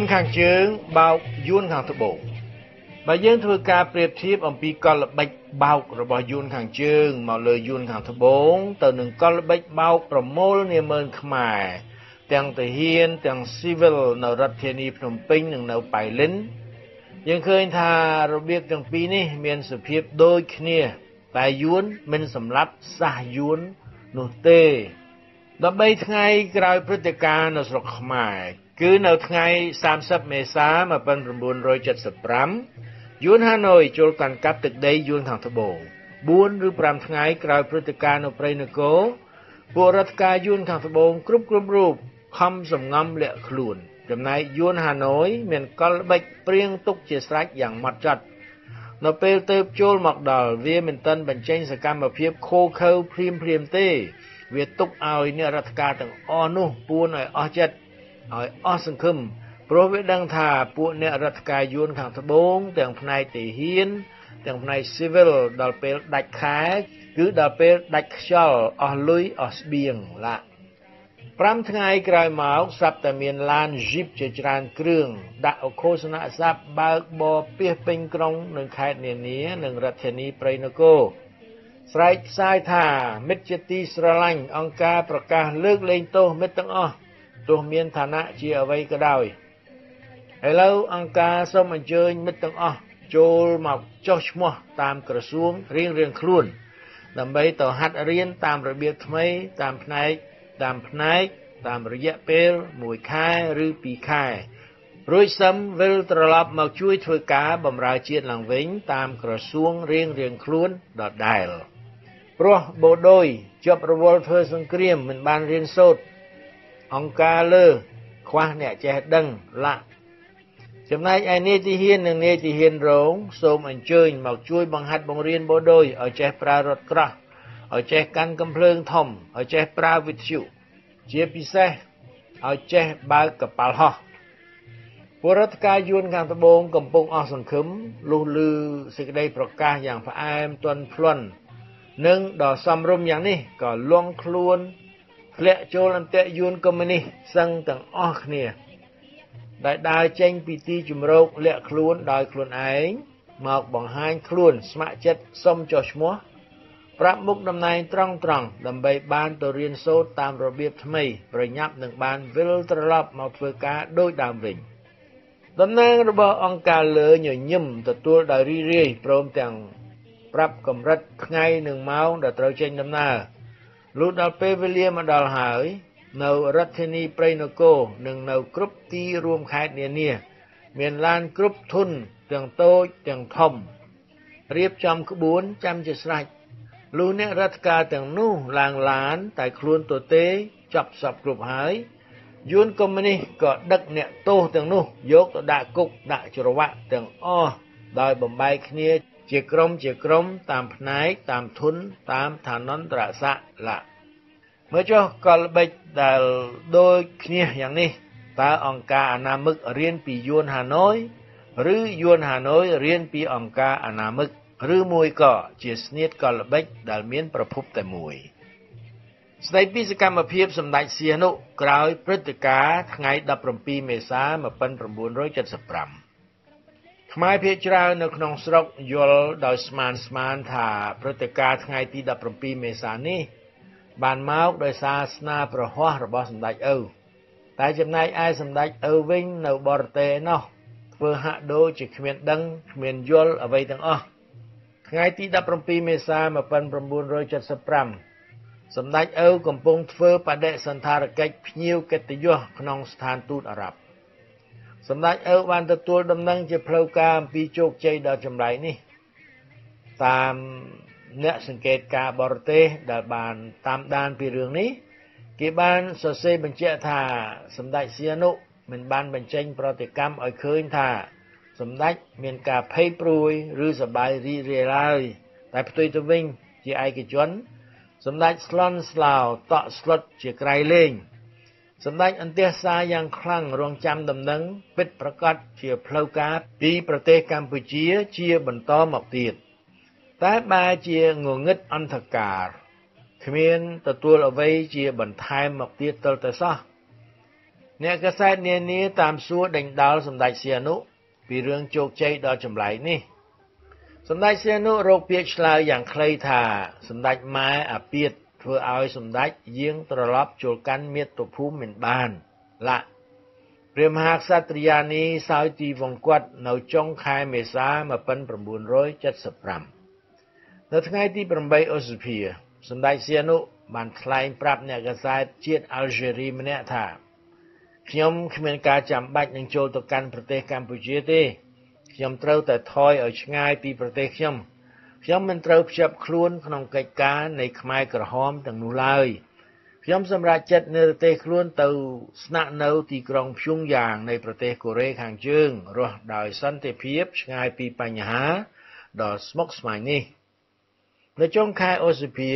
khang chướng bao yuan khang thập bộ. Bà dân thưa ca priệp thiếp ông pi con là bạch bao rồi bỏ yuan khang chướng mà lời yuan khang thập bốn từ nâng con là bạch bao rồi mô niệm ơn khmai tiếng từ hiên tiếng civil nở rật thiên y Phnom Penh nâng nở bài lính dân khơi thà rồi biết tiếng pi ní miền sự phiếp đôi khnia tại yuan mình sầm lấp xa yuan nô tê đó bây ngày cài Praticar nở sọc khmai cứ nở ngày 30 เมษายน 1975 យួនហាណូយចូលកាន់កាប់ទឹកដីយួនខាងត្បូង4 ឬ 5 ថ្ងៃក្រោយព្រឹត្តិការណ៍នៅព្រៃនគរពួករដ្ឋការយួនខាងត្បូងគ្រប់រូបខំសំងំលាក់ខ្លួនចំណែកយួនហាណូយមានកលបិចព្រៀងទុកជាស្រេចយ៉ាងម៉ត់ចត់នៅពេលទៅចូលមកដល់វាមិនទាន់បញ្ចេញសកម្មភាពខូខើព្រាមទេវាទុកឲ្យអ្នករដ្ឋការទាំងអស់នោះពួនឲ្យអស់ចិត្តឲ្យអស់សង្ឃឹមព្រោះវាដឹងថាពួកអ្នករដ្ឋការយួនខាងត្បូងទាំងផ្នែកទាហានទាំងផ្នែក civil ដល់ពេលដាច់ខែគឺដល់ពេលដាច់ខ្យល់អស់លុយអស់ស្បៀងឡា5 ថ្ងៃក្រោយមកស្រាប់តែមានឡាន Jeep ជាច្រើនគ្រឿងដាក់អឃោសនស័ព្ទបើកបរពាសពេញក្រុងនៅខេត្តនានានិងរដ្ឋធានីព្រៃនគរស្រែកផ្សាយថាមិត្តជាទីស្រឡាញ់អង្គការប្រកាសលើកលែងទោសមិត្តទាំងអស់ទោះមានឋានៈជាអ្វីក៏ដោយឥឡូវអង្គការសូមអញ្ជើញមិត្តទាំងអស់ចូលមកចុះឈ្មោះតាមក្រសួងរៀងខ្លួនដើម្បីទៅហាត់រៀនតាមរបៀបថ្មីតាមផ្នែកតាមរយៈពេល1ខែឬ2ខែរួចសឹមវិលត្រឡប់មកជួយធ្វើការបម្រើជាតិឡើងវិញតាមក្រសួងរៀងខ្លួនដដែលព្រោះបូដូយជាប់រវល់ធ្វើសង្គ្រាមមិនបានរៀនសូត្រអង្គការលើខ្វះអ្នកចេះដឹងឡាក់ចំណែកឯនាយទាហាននិងនាយទាហានរងសូមអញ្ជើញមកជួយបង្ហាត់បង្រៀនបូដូយឲ្យចេះប្រើរថក្រោះឲ្យចេះកាន់កាំភ្លើងធំឲ្យចេះប្រើវិទ្យុជាពិសេសឲ្យចេះបើកកប៉ាល់ហោះពលរដ្ឋការយួនខាងត្បូងកំពុងអស់សង្ឃឹមលុះឮសេចក្តីប្រកាសយ៉ាងផ្អែមទន់ភ្លន់និងដ៏សមរម្យយ៉ាងនេះក៏លង់ខ្លួនធ្លាក់ចូលអន្ទាក់យួនកុម្មុយនីសសឹងទាំងអស់គ្នាដែលដើរចេញពីទីជំរកលាក់ខ្លួនដោយខ្លួនឯងមកបង្ហាញខ្លួនស្ម័គ្រចិត្តសុំចុះឈ្មោះប្រាប់មុខតំណែងត្រង់ដើម្បីបានទៅរៀនសូត្រតាមរបៀបថ្មីប្រញាប់នឹងបានវិលត្រឡប់មកធ្វើការដូចដើមវិញតំណាងរបស់អង្គការលើញញឹមទទួលដោយរីរាយព្រមទាំងប្រាប់កម្រិតថ្ងៃនិងម៉ោងដែលត្រូវចេញដំណើរលុះដល់ពេលវេលាមកដល់ហើយនៅរដ្ឋធានីព្រៃនគរនិងនៅគ្រប់ទីរួមខេត្តនានាមានឡានគ្រប់ធុនទាំងតូចទាំងធំរៀបចំក្បួនចាំជាស្រេចលុះអ្នករដ្ឋការទាំងនោះឡើងឡានតែខ្លួនទទេចាប់សពគ្រប់ហើយយួនកុម្មុយនីសក៏ដឹកអ្នកទោសទាំងនោះយកទៅដាក់គុកដាក់ច្រវាក់ទាំងអស់ដោយបំបែកគ្នាជាក្រុមតាមផ្នែកតាមធុនតាមឋានន្តរស័ក្តិឡាមើលចុះកលបិចដែលដូចគ្នាយ៉ាងនេះតើអង្គការអនាមិករៀនពីយួនហាណូយឬយួនហាណូយរៀនពីអង្គការអនាមិកឬមួយក៏ជាស្នៀតកលបិចដែលមានប្រភពតែមួយស្ដីពីសកម្មភាពសម្ដេចសៀនុក្រោយព្រឹត្តិការណ៍ថ្ងៃ17 មេសា 1975ខ្មែរភាគច្រើននៅក្នុងស្រុកយល់ដោយស្មានថាព្រឹត្តិការណ៍ថ្ងៃទី17 មេសានេះបានមកដោយសារស្នាប្រហ័សរបស់សម្ដេចឪតែចំណែកឯសម្ដេចឪវិញនៅបរទេសនោះធ្វើហាក់ដូចជាគ្មានដឹងគ្មានយល់អ្វីទាំងអស់ថ្ងៃទី17 មេសា 1975សម្ដេចឪកំពុងធ្វើបដិសណ្ឋារកិច្ចភ្ញៀវកិត្តិយសក្នុងស្ថានទូតអារ៉ាប់សម្ដេចឪបានទទួលដំណឹងជាផ្លូវការអំពីជោគជ័យដ៏ចម្លែកនេះតាមអ្នកសង្កេតការបរទេសដែលបានតាមដានពីរឿងនេះគេបានសរសេរបញ្ជាក់ថាសម្ដេចសៀនុមិនបានបញ្ចេញប្រតិកម្មឲ្យឃើញថាសម្ដេចមានការភ័យព្រួយឬសប្បាយរីករាយឡើយតែផ្ទុយទៅវិញជាឯកជនសម្ដេចស្លន់ស្លោតក់ស្លុតជាក្រៃលែងសម្ដេចអន្ទះសារយ៉ាងខ្លាំងរងចាំដំណឹងពិតប្រាកដជាផ្លូវការពីប្រទេសកម្ពុជាជាបន្តមកទៀតតែបែរជាងងឹតអន្តការគ្មានទទួលអ្វីជាបន្ថែមមកទៀតទល់តែសោះអ្នកកសែតនានាតាមសួរដេញដោលសម្ដេចសៀនុពីរឿងជោគជ័យដ៏ចម្លែកនេះសម្ដេចសៀនុរកពាក្យឆ្លើយយ៉ាងខ្លីថាសម្ដេចម៉ែអាពាតធ្វើឲ្យសម្ដេចយាងត្រឡប់ចូលកាន់មាតុភូមិមិនបានឡាព្រះមហាក្សត្រិយានីសោយទីវង្គតនៅចុងខែមេសា1975នៅថ្ងៃទី8ឧសភាសម្ដេចសៀនុបានថ្លែងប្រាប់អ្នកកសែតជាតិអាល់ហ្សេរីម្នាក់ថាខ្ញុំគ្មានការចាំបាច់នឹងចូលទៅកាន់ប្រទេសកម្ពុជាទេខ្ញុំត្រូវតែថយឲ្យឆ្ងាយពីប្រទេសខ្ញុំមិនត្រូវភ្ជាប់ខ្លួនក្នុងកិច្ចការនៃខ្មែរក្រហមទាំងនោះឡើយខ្ញុំសម្រេចចិត្តនិរទេសខ្លួនទៅស្នាក់នៅទីក្រុងព្យុងយ៉ាងនៃប្រទេសកូរ៉េខាងជើងរស់ដោយសន្តិភាពឆ្ងាយពីបញ្ហាដ៏ស្មុគស្មាញនេះនៅចុងខែឧសភា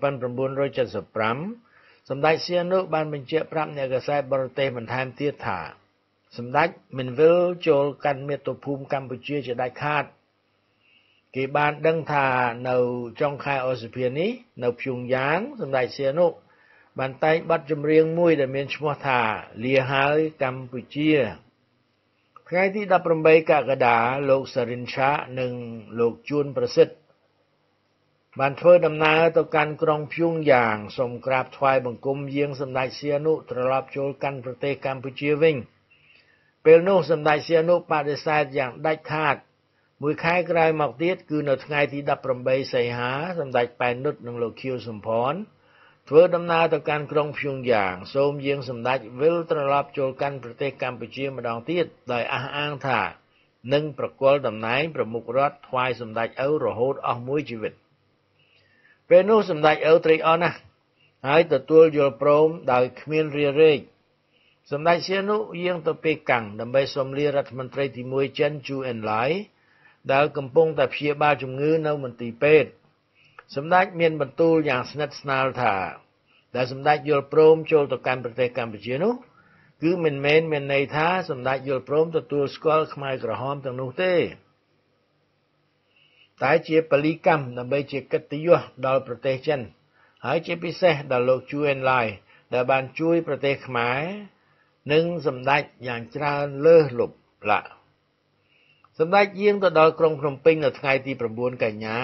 1975សម្ដេចសៀនុបានបញ្ជាក់ប្រាប់អ្នកកសែតបរទេសបន្ថែមទៀតថាសម្ដេចមិនវិលចូលកាន់មាតុភូមិកម្ពុជាជាដាច់ខាតគេបានដឹងថានៅចុងខែឧសភានេះនៅព្យុងយ៉ាងសម្ដេចសៀនុបានតែងបទចម្រៀងមួយដែលមានឈ្មោះថាលាហើយកម្ពុជាថ្ងៃទី18កក្កដាលោកសារិនឆានិងលោកជួនប្រសិទ្ធបានធ្វើដំណើរទៅកាន់ក្រុងព្យុងយ៉ាងសូមក្រាបថ្វាយបង្គំយាងសម្ដេចសៀនុត្រឡប់ចូលកាន់ប្រទេសកម្ពុជាវិញពេលនោះសម្ដេចសៀនុបដិសេធយ៉ាងដាច់ខាតមួយខែក្រោយមកទៀតគឺនៅថ្ងៃទី18សីហាសម្ដេចប៉ែននុតនិងលោកខៀវសំផនធ្វើដំណើរទៅកាន់ក្រុងព្យុងយ៉ាងសូមយាងសម្ដេចវិលត្រឡប់ចូលកាន់ប្រទេសកម្ពុជាម្ដងទៀតដោយអះអាងថានឹងប្រគល់តំណែងប្រមុខរដ្ឋថ្វាយសម្ដេចឪរហូតអស់មួយជីវិតពេលនោះសម្ដេចឪត្រេកអរណាស់ហើយទទួលយល់ព្រមដោយគ្មានរារែកសម្ដេចសៀនុយាងទៅប៉េកាំងដើម្បីសុំលារដ្ឋមន្ត្រីទី1ចិនជូអិនឡៃដែលកំពុងតែព្យាបាលជំងឺនៅមន្ទីរពេទ្យសម្ដេចមានបន្ទូលយ៉ាងស្និទ្ធស្នាលថាដែលសម្ដេចយល់ព្រមចូលទៅកាន់ប្រទេសកម្ពុជានោះគឺមិនមែនមានន័យថាសម្ដេចយល់ព្រមទទួលស្គាល់ខ្មែរក្រហមទាំងនោះទេតែជាពលីកម្មដើម្បីជាកិត្តិយសដល់ប្រទេសចិនហើយជាពិសេសដល់លោកជូអិនឡៃដែលបានជួយប្រទេសខ្មែរនិងសម្ដេចយ៉ាងច្រើនលើសលប់ឡាសម្ដេចយាងទៅដល់ក្រុងភ្នំពេញនៅថ្ងៃទី9កញ្ញា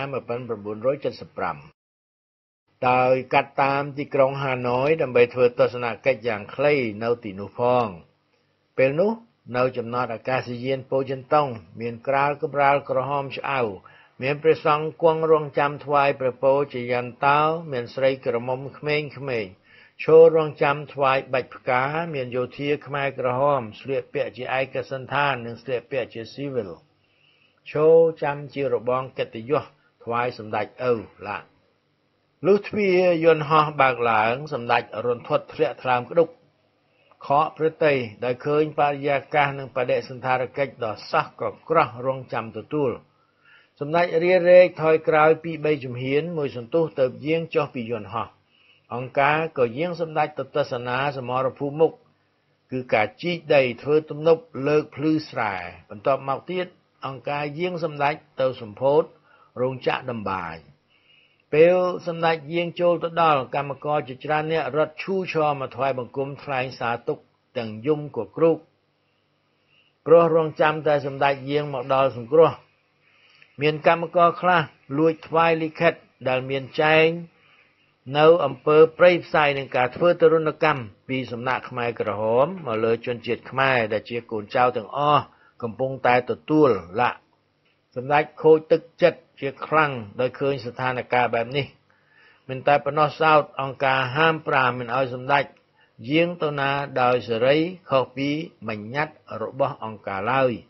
1975ដោយកាត់តាមទីក្រុងហាណូយដើម្បីធ្វើទស្សនកិច្ចយ៉ាងខ្លីនៅទីនោះផងពេលនោះនៅចំណតអាកាសយានប៉ូចិនតុងមានក្រាលកម្រាលក្រហមឆ្អៅមានព្រះសង្ឃគង់រងចាំថ្វាយព្រះពរជាយន្តោមានស្រីក្រមុំក្មេងៗឈររងចាំថ្វាយបាច់ផ្កាមានយោធាខ្មែរក្រហមស្លៀកពាក់ជាឯកសណ្ឋាននិងស្លៀកពាក់ជាស៊ីវិលឈរចាំជារបងកិត្តិយសថ្វាយសម្ដេចឪឡាលុះទ្វារយន្តហោះបើកឡើងសម្ដេចរន្ធត់ធ្លាក់ថ្លើមក្ដុកខកព្រឹតីដោយឃើញបរិយាកាសនិងបដិសណ្ឋារកិច្ចដ៏សោះក៏ក្រោះរងចាំទទួលសម្ដេចរារែកថយក្រោយពី3ជំហានមួយសន្ទុះទៅយាងចុះពីយន្តហោះអង្គការក៏យាងសម្ដេចទៅទស្សនាសមរភូមិមុខគឺការជីកដីធ្វើទំនប់លើកភ្លឺស្រែបន្ទាប់មកទៀតអង្គការយាងសម្ដេចទៅសម្ពោធរោងចក្រដំបាយពេលសម្ដេចយាងចូលទៅដល់កម្មករជាច្រើនអ្នករត់ឈូឆរមកថ្វាយបង្គំថ្លែងសារទុកទាំងយំក៏គ្រូកព្រោះរងចាំតែសម្ដេចយាងមកដល់សង្គ្រោះមានកម្មករខ្លះលួចថ្វាយលិខិតដែលមានចែងនៅអំពើព្រៃផ្សៃនឹងការធ្វើទរណកម្មពីសំណាក់ខ្មែរក្រហមមកលើជនជាតិខ្មែរដែលជាកូនចៅទាំងអស់កំពុងតែទទួលលាក់សម្ដេចខូចទឹកចិត្តជាខ្លាំងដោយឃើញស្ថានភាពបែបនេះមិនតែប៉ុណ្ណោះសោតអង្គការហាមប្រាមមិនឲ្យសម្ដេចយាងទៅណាដោយសេរីខុសពីបញ្ញត្តិរបស់អង្គការឡើយ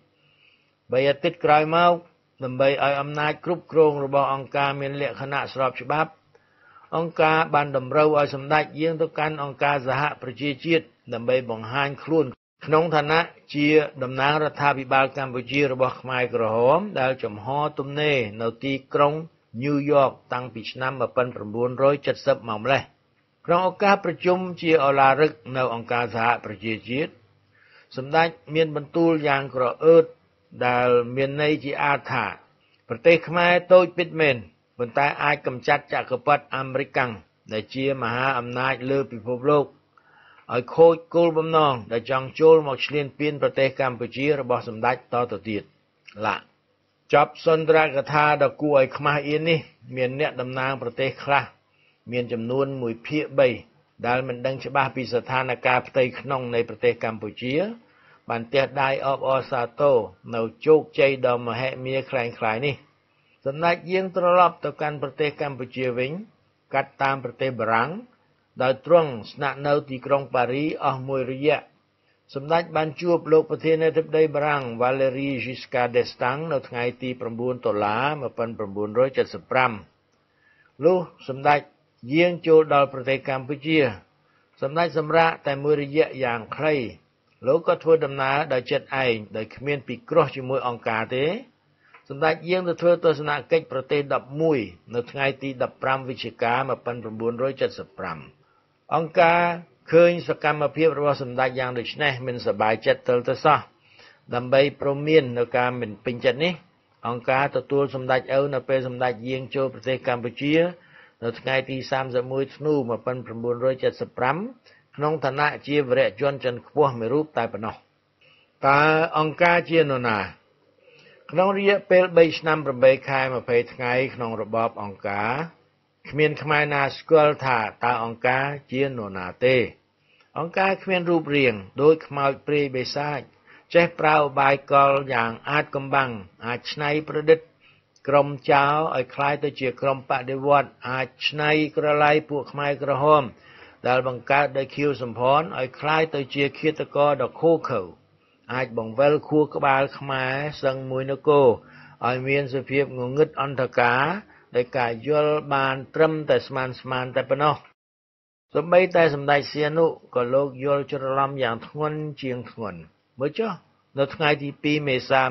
3អាទិត្យក្រោយមកដើម្បីឲ្យអំណាចគ្រប់គ្រងរបស់អង្គការមានលក្ខណៈស្របច្បាប់អង្គការបានតម្រូវឲ្យសម្ដេចយាងទៅកាន់អង្គការសហប្រជាជាតិដើម្បីបង្ហាញខ្លួនក្នុងឋានៈជាតំណាងរដ្ឋាភិបាលកម្ពុជារបស់ខ្មែរក្រហមដែលចំហទំនេរនៅទីក្រុងញូវយ៉កតាំងពីឆ្នាំ1970មកម្លេះក្នុងឱកាសប្រជុំជាឱឡារិកនៅអង្គការសហប្រជាជាតិសម្ដេចមានបន្ទូលយ៉ាងក្រអឺតដែលមានន័យជាអាថាប្រទេសខ្មែរតូចពិតមែនប៉ុន្តែអាចកម្ចាត់ចក្រពត្តិអាមេរិកដែលជាមហាអំណាចលើពិភពលោកឲ្យខូចគោលបំណងដែលចង់ចូលមកឈ្លានពានប្រទេសកម្ពុជារបស់សម្ដេចតទៅទៀតឡាចប់សន្ទរកថាដ៏គួរឲ្យខ្មាស់អៀននេះមានអ្នកតំណាងប្រទេសខ្លះមានចំនួន1ភាគ3ដែលមិនដឹងច្បាស់ពីស្ថានភាពផ្ទៃក្នុងនៃប្រទេសកម្ពុជាបានទះដៃអបអរសាទរនៅជោគជ័យដ៏មហិមាខ្លាំងខ្លាយនេះសម្ដេចយាងត្រឡប់ទៅកាន់ប្រទេសកម្ពុជាវិញកាត់តាមប្រទេសបារាំងដោយទ្រង់ស្នាក់នៅទីក្រុងប៉ារីអស់មួយរយៈសម្ដេចបានជួបលោកប្រធានាធិបតីបារាំង Valéry Giscard d'Estaing នៅថ្ងៃទី9 តុលា 1975 លុះសម្ដេចយាងចូលដល់ប្រទេសកម្ពុជាសម្ដេចសម្រាកតែមួយរយៈយ៉ាងខ្លីលោកក៏ធ្វើដំណើរដោយចិត្តឯងដោយគ្មានពិគ្រោះជាមួយអង្គការទេសម្ដេចយាងទៅធ្វើទស្សនកិច្ចប្រទេស11នៅថ្ងៃទី15វិច្ឆិកា 1975 អង្គការឃើញសកម្មភាពរបស់សម្ដេចយ៉ាងដូចនេះមិនសប្បាយចិត្តទើបទៅសោះដើម្បីព្រមាននៅការមិនពេញចិត្តនេះអង្គការទទួលសម្ដេចឪនៅពេលសម្ដេចយាងចូលប្រទេសកម្ពុជានៅថ្ងៃទី31ធ្នូ 1975 ក្នុងឋានៈជាវរជនជាន់ខ្ពស់មួយរូបតែប៉ុណ្ណោះតើអង្គការជានរណាក្នុងរយៈពេល3ឆ្នាំ8ខែ20ថ្ងៃក្នុងរបបអង្គការគ្មានខ្មែរណាស្គាល់ថាតើអង្គការជានរណាទេអង្គការគ្មានរូបរាងដូចខ្មោចព្រាយបិសាចចេះប្រើឧបាយកលយ៉ាងអាចកំបាំងអាចច្នៃប្រឌិតក្រុមចៅឲ្យคล้ายទៅជាក្រុមបដិវត្តអាចច្នៃក្រឡៃពួកខ្មែរក្រហមដែលបង្កើតដោយខៀវសំផនឲ្យคล้ายទៅជាឃាតករដ៏ឃោរឃៅអាចបង្វិលខួរក្បាលខ្មែរសឹងមួយនគរឲ្យមានសភាពងងឹតអន្តការដោយការយល់បានត្រឹមតែស្មានតែប៉ុណ្ណោះសូម្បីតែសម្ដេចសៀនុក៏លោកយល់ច្រឡំយ៉ាងធ្ងន់ជាងធ្ងន់មើលចុះនៅថ្ងៃទី2មេសា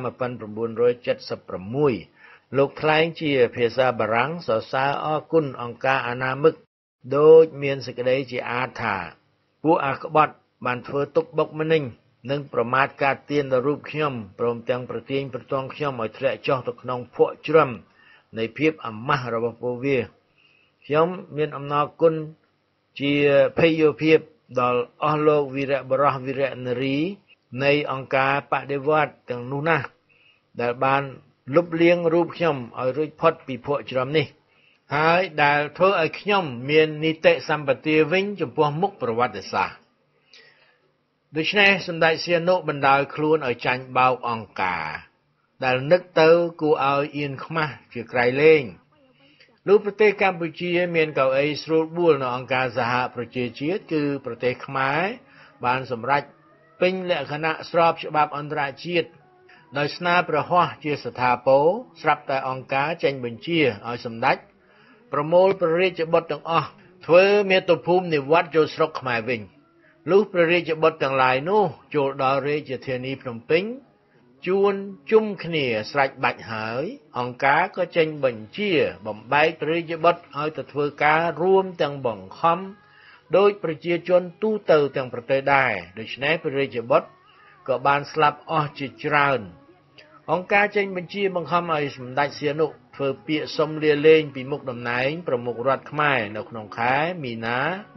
1976 លោកថ្លែងជាភាសាបារាំងសរសើរអរគុណអង្គការអនាមិកដូចមានសេចក្តីជាអាថ៌ថាពួកអាក្បត់បានធ្វើទុកបុកម្នេញនិងប្រមាថការទានដល់រូបខ្ញុំព្រមទាំងប្រទាញប្រទងខ្ញុំឲ្យធ្លាក់ចុះទៅក្នុងភក់ជ្រឹមនៃភាពអាម៉ាស់របស់ពួកវាខ្ញុំមានអំណរគុណជាភ័យភាពដល់អស់លោកវីរបុរសវីរនារីនៃអង្គការបដិវត្តទាំងនោះណាស់ដែលបានលុបលាងរូបខ្ញុំឲ្យរួចផុតពីភក់ជ្រឹមនេះហើយដែលធ្វើឲ្យខ្ញុំមាននីតិសម្បទាវិញចំពោះមុខប្រវត្តិសាស្ត្រដូច្នេះសម្ដេចសៀនុបណ្ដោយខ្លួនឲ្យចាញ់បោកអង្គការដែលនឹកទៅគួរឲ្យអៀនខ្មាស់ជាក្រៃលែងលុះប្រទេសកម្ពុជាមានកៅអីស្រួលបួលនៅអង្គការសហប្រជាជាតិគឺប្រទេសខ្មែរបានសម្រេចពេញលក្ខណៈស្របច្បាប់អន្តរជាតិដោយស្នើព្រះហស្ថជាស្ថាពរស្រាប់តែអង្គការចេញបញ្ជាឲ្យសម្ដេចប្រមូលព្រះរាជបុត្រទាំងអស់ធ្វើមាតុភូមិនិវត្តន៍ចូលស្រុកខ្មែរវិញលុះព្រះរាជបុត្រទាំងឡាយនោះចូលដល់រាជធានីភ្នំពេញជួនជុំគ្នាស្រេចបាច់ហើយអង្គការក៏ចេញបញ្ជាបំបែកព្រះរាជបុត្រឲ្យទៅធ្វើការរួមទាំងបង្ខំដោយប្រជាជនទូទៅទាំងប្រទេសដែរដូច្នេះព្រះរាជបុត្រក៏បានស្លាប់អស់ជាច្រើនអង្គការចេញបញ្ជាបង្ខំឲ្យសម្ដេចសៀនុធ្វើពាក្យសុំលាលែងពីមុខតំណែងប្រមុខរដ្ឋខ្មែរនៅក្នុងខែមីនា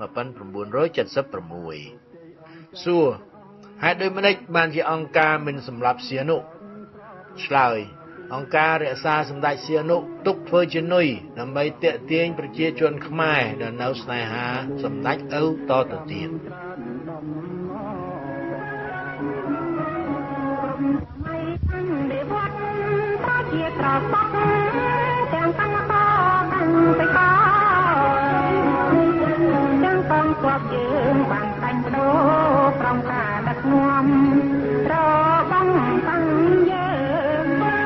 1976 សួរហេតុដូចម្តេចបានជាអង្គការមិនសម្លាប់សៀនុឆ្លើយអង្គការរក្សាសម្ដេចសៀនុទុកធ្វើជានុយដើម្បីទាក់ទាញប្រជាជនខ្មែរដែលនៅស្នេហាសម្ដេចឪតទៅទៀតជាត្រសក់ទាំងកម្មករទាំងបេកទាំងកងទ័ពយើងបានផ្ដាច់បដូរប្រំការដឹកនាំរបងតាំងយើង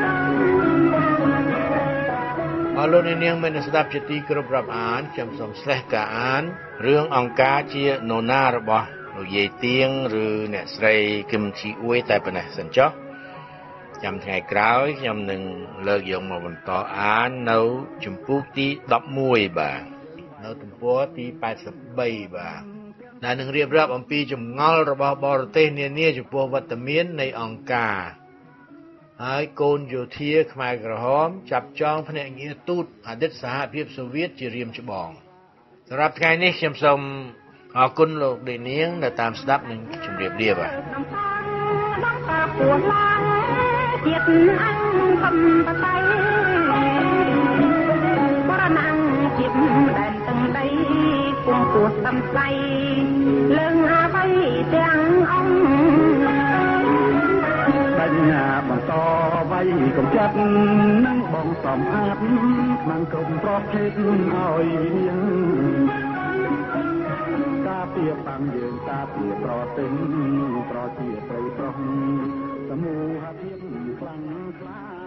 អរលោកនាងមានស្ដាប់ជាទីគោរពរាប់អានខ្ញុំសូមស្លេះការអានរឿងអង្គការជានរណារបស់លោកយាយទៀងឬអ្នកស្រីគឹមឈីអ៊ួយតែប៉ុណ្ណេះសិនចុះចាំថ្ងៃក្រោយខ្ញុំនឹងលើកយកមកបន្តអាននៅជំពូកទី11បាទនៅទំព័រទី83បាទដែលនឹងរៀបរាប់អំពីចម្ងល់របស់បរទេសនានាចំពោះវត្តមាននៃអង្គការហើយកូនយោធាខ្មែរក្រហមចាប់ចងភ្នាក់ងារទូតអតីតសហភាពសូវៀតជារៀមច្បងសម្រាប់ថ្ងៃនេះខ្ញុំសូមអរគុណលោកដេនាងដែលតាមស្ដាប់និងជម្រាបលាបាទជាតិអង្គកំបតៃបរណាំងជាដែនទាំងដីគង់ពោះសំស្័យលើងអ្វីទាំងអង្គបញ្ញាបន្តវ័យកុំចិត្តនឹងបងសំអាតក្នុងគុំប្រភេទឲ្យមានការពៀបាំងយើងការពៀប្រទិញប្រជាប្រិយប្រុសសមូហភាពខ្លាំងក្លា